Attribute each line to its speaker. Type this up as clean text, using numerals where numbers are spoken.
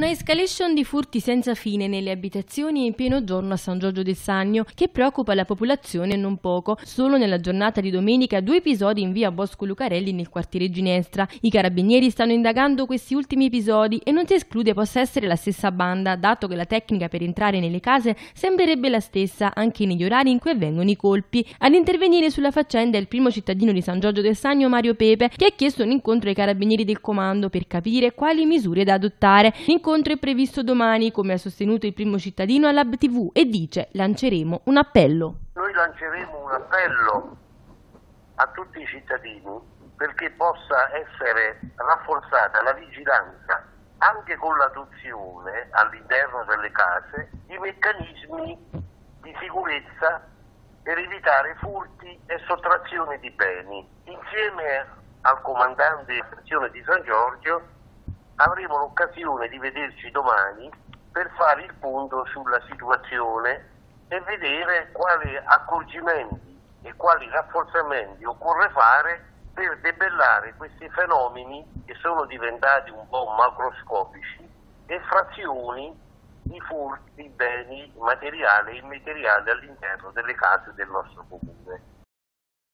Speaker 1: Una escalation di furti senza fine nelle abitazioni in pieno giorno a San Giorgio del Sannio che preoccupa la popolazione non poco. Solo nella giornata di domenica 2 episodi in via Bosco Lucarelli nel quartiere Ginestra. I carabinieri stanno indagando questi ultimi episodi e non si esclude possa essere la stessa banda, dato che la tecnica per entrare nelle case sembrerebbe la stessa anche negli orari in cui avvengono i colpi. Ad intervenire sulla faccenda è il primo cittadino di San Giorgio del Sannio, Mario Pepe, che ha chiesto un incontro ai carabinieri del comando per capire quali misure da adottare. L'incontro è previsto domani, come ha sostenuto il primo cittadino all'Hub TV, e dice: lanceremo un appello.
Speaker 2: Noi lanceremo un appello a tutti i cittadini perché possa essere rafforzata la vigilanza anche con l'adozione all'interno delle case di meccanismi di sicurezza per evitare furti e sottrazione di beni. Insieme al comandante della sezione di San Giorgio avremo l'occasione di vederci domani per fare il punto sulla situazione e vedere quali accorgimenti e quali rafforzamenti occorre fare per debellare questi fenomeni che sono diventati un po' macroscopici e frazioni di furti di beni materiali e immateriali all'interno delle case del nostro comune.